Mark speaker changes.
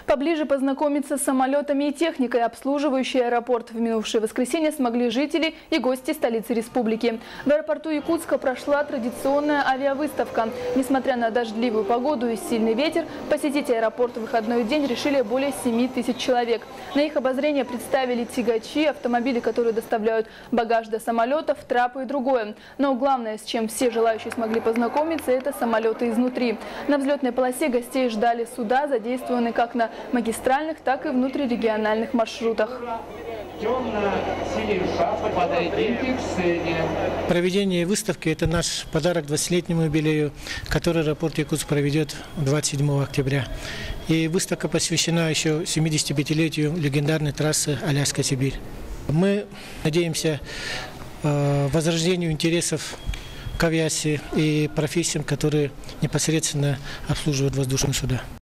Speaker 1: Поближе познакомиться с самолетами и техникой, обслуживающей аэропорт. В минувшее воскресенье смогли жители и гости столицы республики. В аэропорту Якутска прошла традиционная авиавыставка. Несмотря на дождливую погоду и сильный ветер, посетить аэропорт в выходной день решили более 7 тысяч человек. На их обозрение представили тягачи, автомобили, которые доставляют багаж до самолетов, трапы и другое. Но главное, с чем все желающие смогли познакомиться, это самолеты изнутри. На взлетной полосе гостей ждали суда, задействованные как на магистральных, так и внутрирегиональных маршрутах.
Speaker 2: Проведение выставки – это наш подарок 20-летнему юбилею, который аэропорт Якутск проведет 27 октября. И выставка посвящена еще 75-летию легендарной трассы Аляска-Сибирь. Мы надеемся возрождению интересов к авиации и профессиям, которые непосредственно обслуживают воздушные суда.